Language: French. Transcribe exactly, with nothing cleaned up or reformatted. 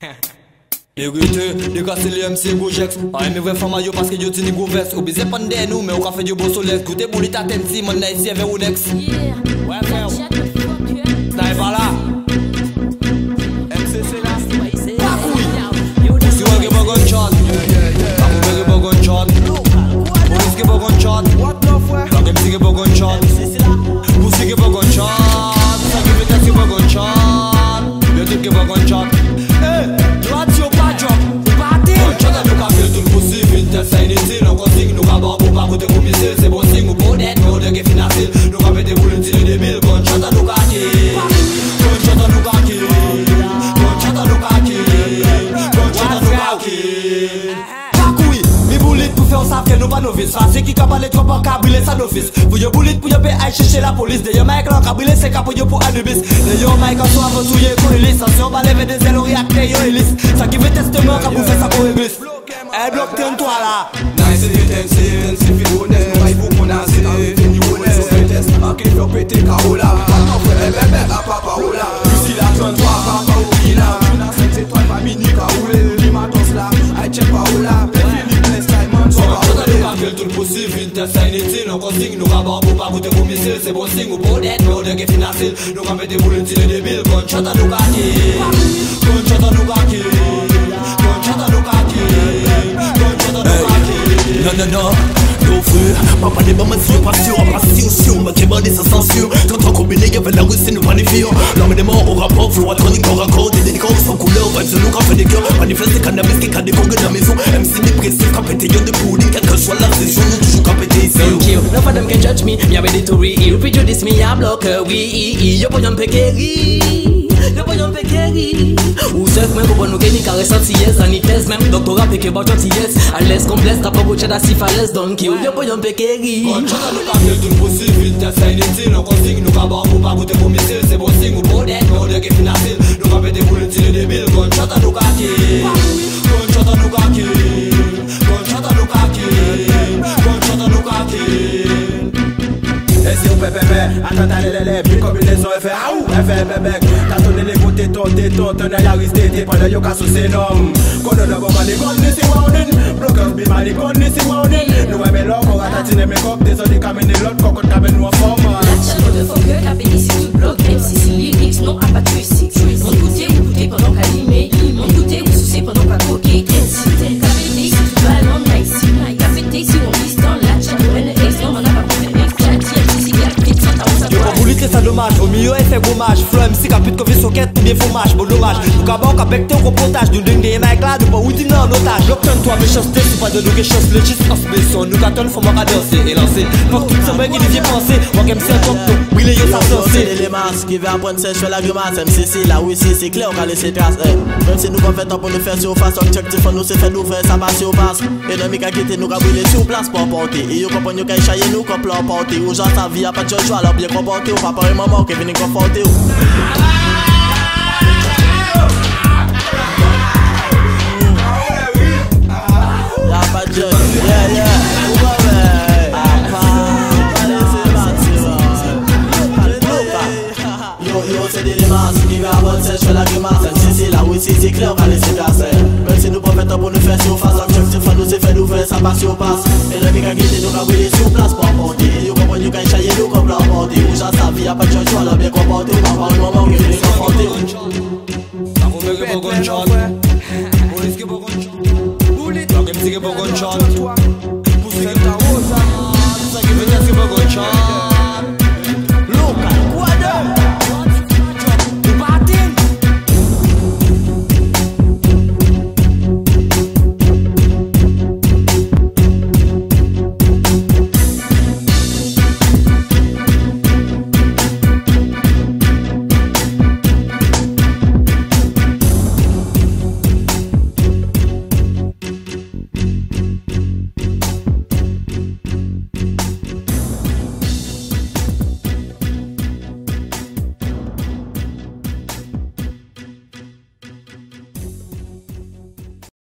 Hérité, décasser les M C Gojex. Ah, mais vrai femme yo parce que yo tini gros veste. Ou baiser pendant nous, mais on a fait du beau soleil. Goûter pour l'état tensi, mon ici avec Unex. Ouais, frère. T'as pas là. M C c'est là. Pas couille. Si on get a gunshot. Pas couille, get a gunshot. Police get a gunshot. What the fuck? Don't get me get a gunshot. Pussy get a gunshot. Ça qui fait get a gunshot. Yo te get a gunshot. Hey, droite yo pas job. Party. Gunshot à nous capter tout le possible. Intersign ici, nous consigne, nous cabons pour pas côté pour missile. C'est bon signe, ou pour d'être, mais on doit get financé. Nous capter des boules, tirer des mille. Gunshot à nous capter. Gunshot à nous capter. Gunshot à nous capter. Gunshot à nous capter. Pakouille, mi boulit pour faire ça, que nous pas novices. C'est qui capable de trop pas cabrer ça d'office. Pour yo boulit, pour yo payer à chercher la police. D'ailleurs, Mike là, cabrer c'est cap pour yo pour Anubis. D'ailleurs, Mike en soit avant tout yé pour Elise. Si on va lever des ailes, on réacte yo Elise. Ça qui veut testament, cap pour faire ça pour Église. Eh, bloque toi là. Nice intensive, si fi honnête, nous pour qu'on a c'est venu honnête. Sur le test, ok, faut péter Carola. Eh bébé, à papa Ola. Ici la trente-trois, papa Oula. Une à cinq étoiles, pas mini Carola. Limatos là, I check Paola. Philippe, Nest, Simon, so Paola. Tout le possible, intersign ici, nous consigne, nous cabons pour pas goûter pour missile. C'est bon signe, ou pour d'être, mais on doit get financé. Nous capter des boules, tirer des billes. Gunshot à nous capter. Gunshot à nous capter. Gunshot à nous capter. Non, non, non, non, frère, papa n'est pas ma sûr, pas sûr, pas sûr, sûr, ma kéba des censure. T'entends combiné, y'avait la rue, c'est nous planifions. L'homme des morts au rapport, flow atronique, au raccord, des décors sans couleur, vibes de nous, quand fait des cœurs. Manifeste des cannabis qui cadent des congues dans la maison. M C dépressif, quand pété, y'en de pouling, quel que soit la saison, nous toujours quand pété ici. Thank you, no for them can judge me, me ready to read. You prejudice me, I block her, we, yo boy on pekeri. Yo boy on pekeri. Ou chef même pour nous gagner caresse anti-yes, anti-test même doctorat peke about anti-yes. À l'aise complexe, t'as pas beau chada si falaise, donc yo boy on pekeri. Gunshot à nous capter tout le possible, intersign ici, nous consigne, nous cabons pour pas goûter pour missile. C'est bon signe, ou pour d'être, mais on doit get financé. Nous capter des boules, tirer des billes. Gunshot à nous capter. Gunshot à nous capter. Gunshot à nous capter. Gunshot à nous capter. Et si on peut bébé, attends t'allez les lèvres, une combinaison elle fait aou, elle fait bébé. T'as donné les côtés ton téton, ton œil à risté, t'es pendant yo casse c'est nom. Qu'on a d'abord mal les gants, c'est warning. Bloqueurs be mal les gants, c'est warning. Nous aimons l'or, qu'on a tatiné mes copes, des autres caminer l'autre, qu'on compte avec nous en forme. La chaleur de Fogger, la bénicie du bloc, M C C lyrics, non à pas tuer six. Mon goûter, vous goûtez pendant qu'à limer. Mon goûter, vous souciez pendant qu'à croquer. M C T, café si tu vas l'en nice. Café si on glisse dans la chaleur, N X, non, on a pas pour faire yo pas voulu que ça dommage, au milieu effet gommage. Flow M C qui a plus de Covid socket, ou bien fromage, bon dommage. Nous cabons qu'à becter au reportage, nous dingue des mecs là, nous pas où en otage. Lockdown toi, méchanceté, c'est pas de nous que chance, le giste en spécial. Nous qu'attendons, faut m'en danser et lancer. Pour tout ce mec qui devient penser, moi qui M C un top top, oui les yo ça sorcer. C'est les masses qui veulent apprendre ça, je fais la grimace. M C C là, oui, c'est clair, on va laisser place. Même si nous pas fait temps pour nous faire sur face, objectif pour nous c'est faire nous faire ça passe sur passe. Et dans mes cas qui nous brûler sur place pour porter. Et yo comprend nous qu'à chailler nous comme plan porter. Ou genre sa vie a pas de choix, alors bien comporté. Papa et maman qui viennent conforter. Y'a pas de jeu, yeah, yeah. Yo, yo, c'est des limaces qui va avoir le sèche, je fais la grimace. M C C là, oui, c'est clair, on va laisser placer. Même si nous pas fait temps pour nous faire sur face, objectif à nous c'est fait nous faire ça passe sur passe. Et le mec a quitté nous a brûlé sur place pour apporter. Yo comprend nous qu'à chailler nous comme l'emporter. Ou j'en sa vie, y'a pas de choix, alors bien comporté. Papa et maman qui viennent conforter. Ça vous met que bon gunshot. Police qui bon gunshot. Bullet. Donc M C qui bon gunshot.